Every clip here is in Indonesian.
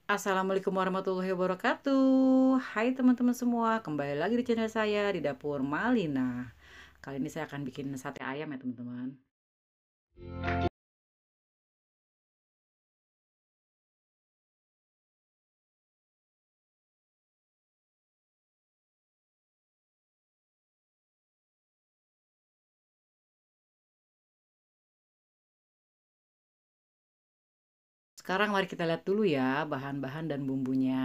Assalamualaikum warahmatullahi wabarakatuh. Hai teman-teman semua, kembali lagi di channel saya di Dapur Malina. Kali ini saya akan bikin sate ayam ya teman-teman. Sekarang mari kita lihat dulu ya bahan-bahan dan bumbunya.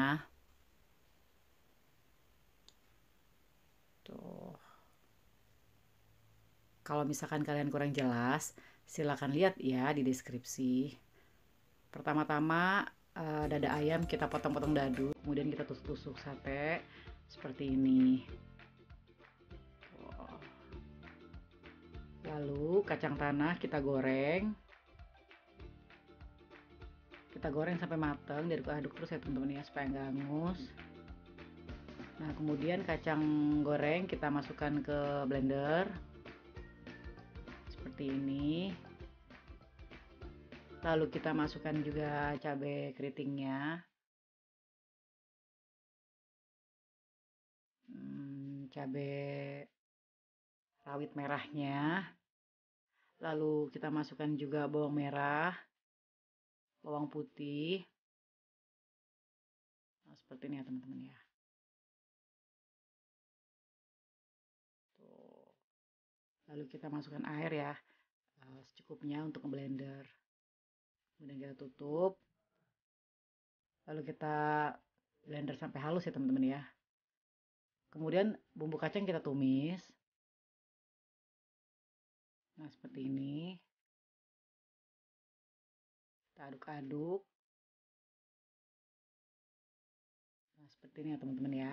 Tuh. Kalau misalkan kalian kurang jelas, silakan lihat ya di deskripsi. Pertama-tama dada ayam kita potong-potong dadu, kemudian kita tusuk-tusuk sate seperti ini. Lalu kacang tanah kita goreng. Kita goreng sampai matang, diaduk-aduk terus ya teman-teman ya supaya nggak hangus. Nah kemudian kacang goreng kita masukkan ke blender seperti ini. Lalu kita masukkan juga cabai keritingnya, cabai rawit merahnya. Lalu kita masukkan juga bawang merah, bawang putih. Nah, seperti ini ya teman-teman ya. Tuh. Lalu kita masukkan air ya, secukupnya untuk blender. Kemudian kita tutup. Lalu kita blender sampai halus ya teman-teman ya. Kemudian bumbu kacang kita tumis. Nah seperti ini. Kita aduk-aduk. Nah seperti ini ya teman-teman ya.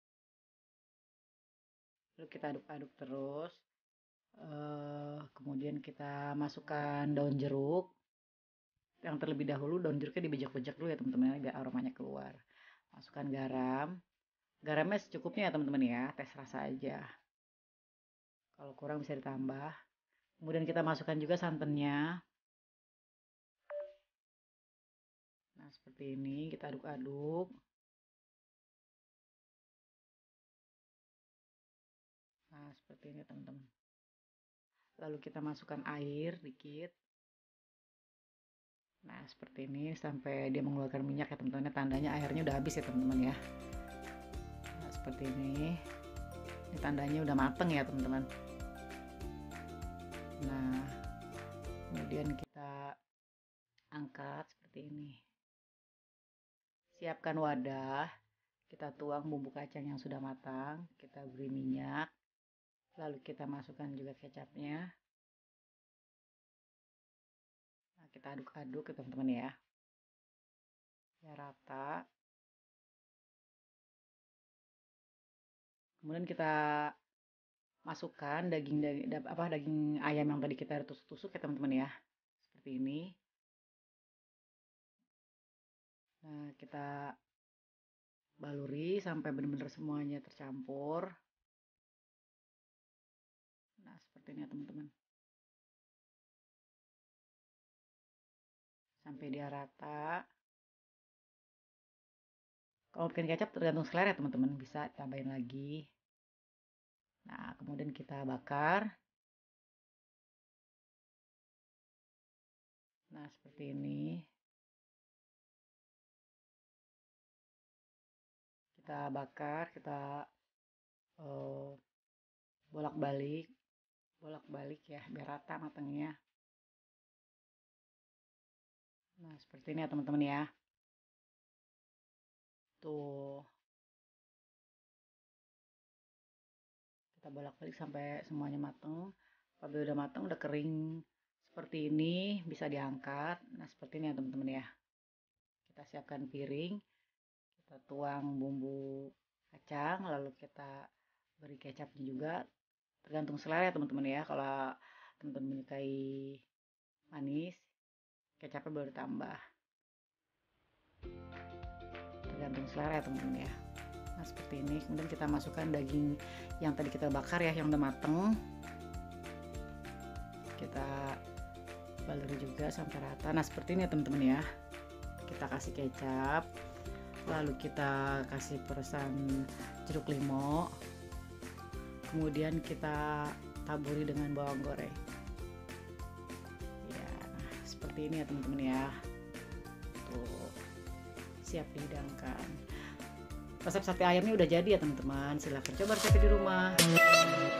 Lalu kita aduk-aduk terus. Kemudian kita masukkan daun jeruk. Yang terlebih dahulu daun jeruknya dibejak-bejak dulu ya teman-teman biar aromanya keluar. Masukkan garam. Garamnya secukupnya ya teman-teman ya, tes rasa aja. Kalau kurang bisa ditambah. Kemudian kita masukkan juga santannya. Nah seperti ini kita aduk-aduk. Nah seperti ini teman-teman. Lalu kita masukkan air dikit. Nah seperti ini sampai dia mengeluarkan minyak ya teman-teman. Tandanya airnya udah habis ya teman-teman ya. Nah seperti ini. Ini tandanya udah mateng ya teman-teman. Nah kemudian kita angkat seperti ini. Siapkan wadah. Kita tuang bumbu kacang yang sudah matang. Kita beri minyak. Lalu kita masukkan juga kecapnya. Nah, kita aduk-aduk ya teman-teman ya. Ya rata. Kemudian kita masukkan daging ayam yang tadi kita tusuk-tusuk ya teman-teman ya. Seperti ini. Nah, kita baluri sampai benar-benar semuanya tercampur. Nah, seperti ini ya teman-teman. Sampai dia rata. Kalau bikin kecap tergantung selera ya teman-teman, bisa tambahin lagi. Nah, kemudian kita bakar. Nah, seperti ini. Kita bakar, kita bolak-balik, bolak-balik ya, biar rata matangnya. Nah, seperti ini ya teman-teman ya. Tuh. Kita bolak-balik sampai semuanya matang. Apabila udah matang, udah kering seperti ini, bisa diangkat. Nah, seperti ini ya teman-teman ya. Kita siapkan piring, kita tuang bumbu kacang, lalu kita beri kecapnya juga. Tergantung selera ya teman-teman ya. Kalau teman-teman menyukai manis, kecapnya boleh ditambah. Tergantung selera ya teman-teman ya. Nah seperti ini. Kemudian kita masukkan daging yang tadi kita bakar ya, yang udah mateng. Kita baluri juga sampai rata. Nah seperti ini ya teman-teman ya. Kita kasih kecap. lalu kita kasih peresan jeruk limau, kemudian kita taburi dengan bawang goreng ya. Nah, seperti ini ya teman-teman ya, tuh siap dihidangkan. Resep sate ayamnya udah jadi ya teman-teman, silahkan coba resepnya di rumah.